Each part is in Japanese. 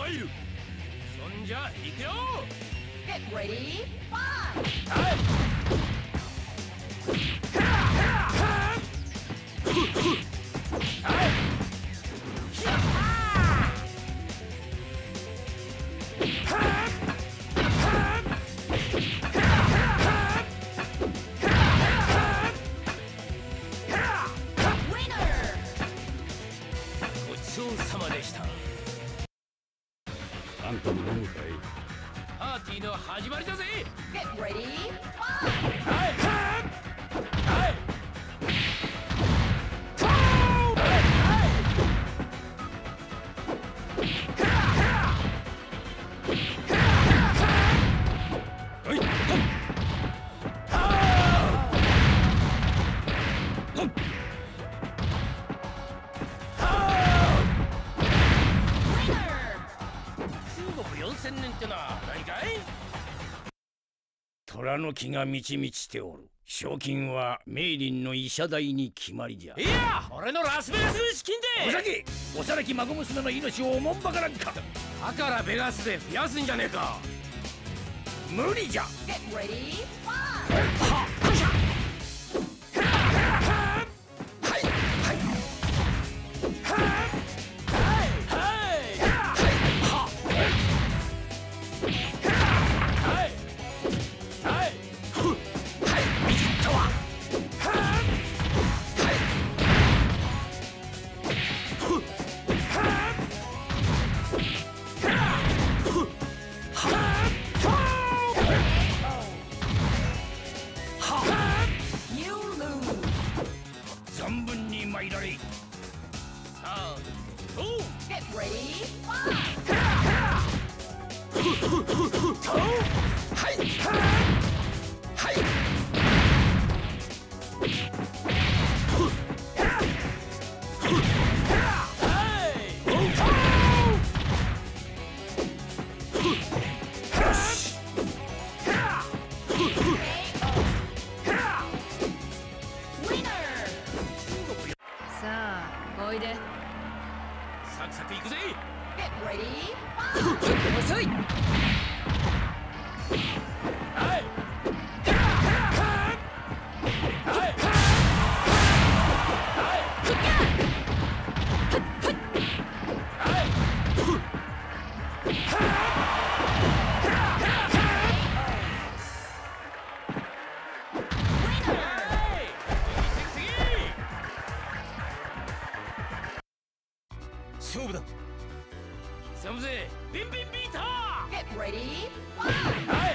参る。そんじゃ行くよ。 Get ready, fight! はい。ごちそうさまでした。 あんたも飲むかい。 パーティーの始まりだぜ。 Get ready, fight! はいはい。4000年ってのは何かい？ 虎の気が満ち満ちておる。賞金はメイリンの医者代に決まりじゃ。 いや、俺のラスベガス資金で。 お酒、幼き孫娘の命をおもんばからんか。 だからベガスで増やすんじゃねえか。 無理じゃ。 Get ready, fight! 存分に参られ。 さあ、おう。 Get ready, fight! さあ、おいで。 サクサクいくぜ。 Get ready, fight! 遅い。はい。勝負だ。刻むぜ。ビンビンビーター。 Get ready, fight! はい。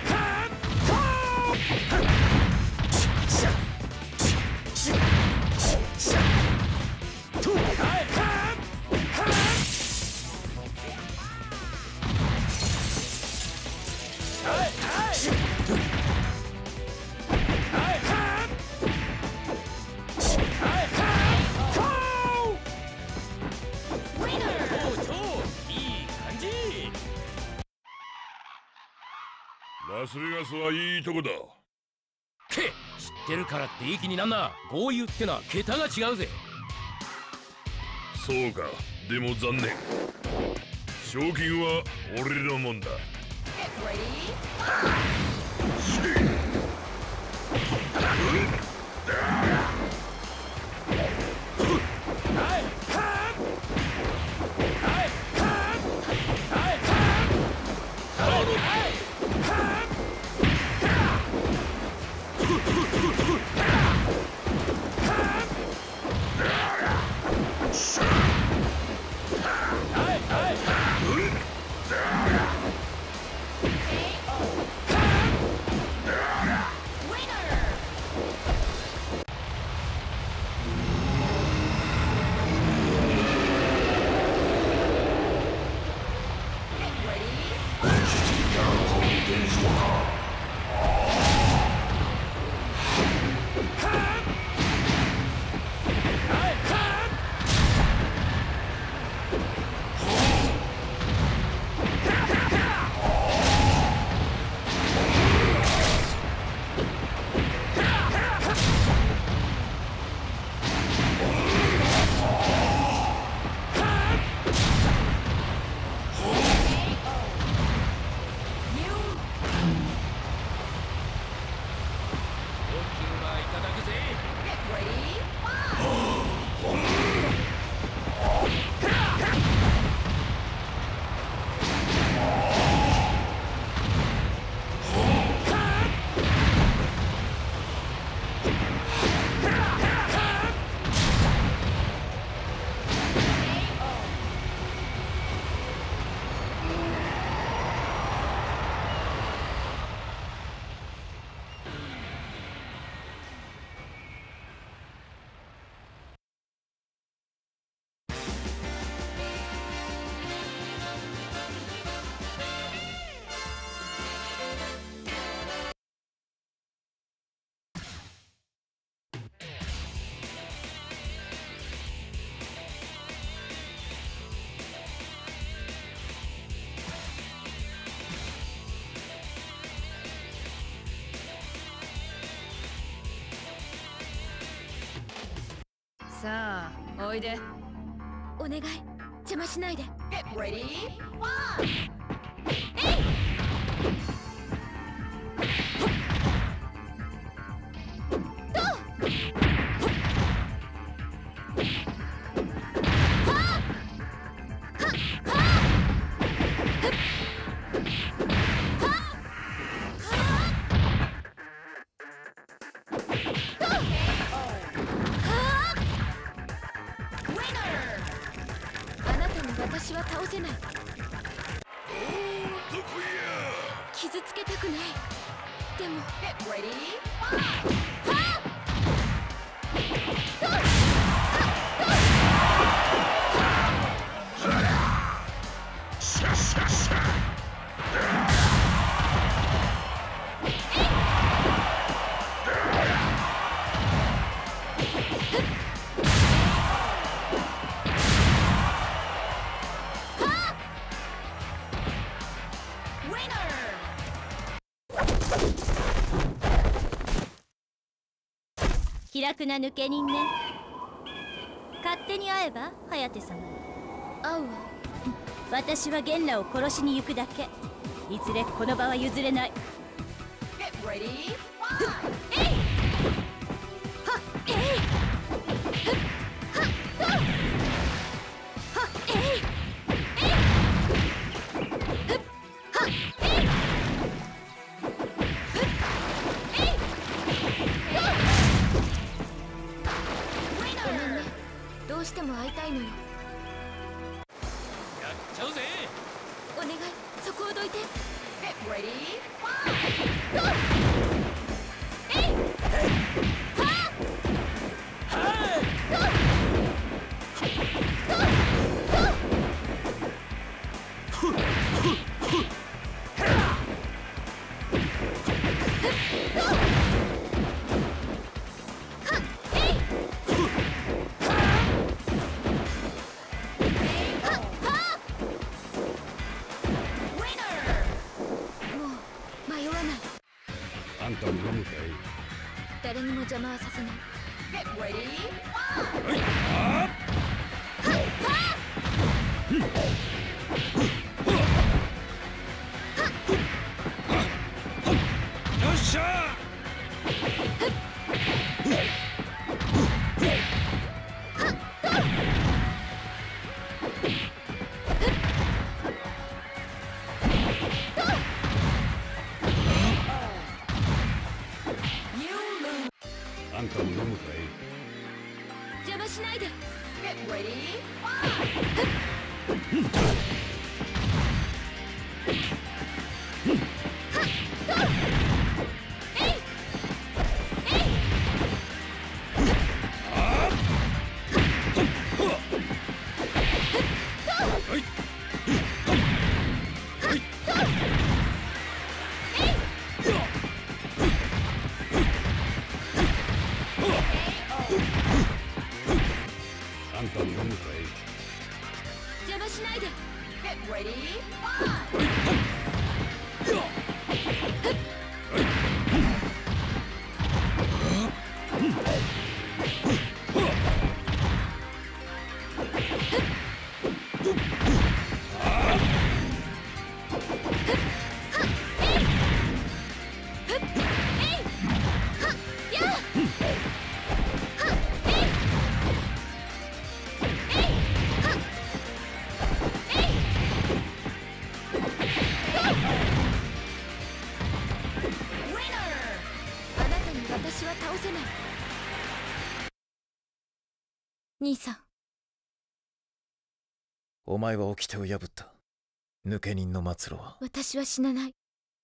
ラスベガスはいいとこだ。 け、知ってるからっていい気になんな。豪遊ってのは桁が違うぜ。 そうか、でも残念。賞金は俺のもんだ。 Get ready, fight! さおいで。 お願い、邪魔しないで。 Get ready, fire! あなたに私は倒せない。 どこや。 傷つけたくない。でも Get ready, fire! シャシャシャ。 気楽な抜け人ね。勝手に会えば颯様。会うわ。私は元老を殺しに行くだけ。いずれこの場は譲れない。 Get ready, fire! ごめんね。どうしても会いたいのよ。 やっちゃうぜ。 お願い、そこをどいて。 Get ready, fire! もう迷わない。 あんたも飲むかい。 誰にも邪魔はさせない。 Get ready, fire! よっしゃ。あんたも飲むかい。 邪魔しないで。 Get ready, fire! あんたも飲むかい。 邪魔しないで。 Get ready, fire! あなたに私は倒せない。兄さん。 お前は掟を破った。抜け人の末路は。 私は死なない。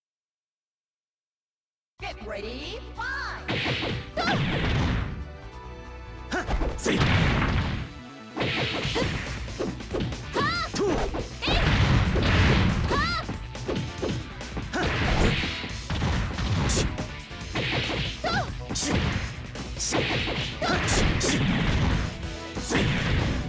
Get ready, fire! せい。せい。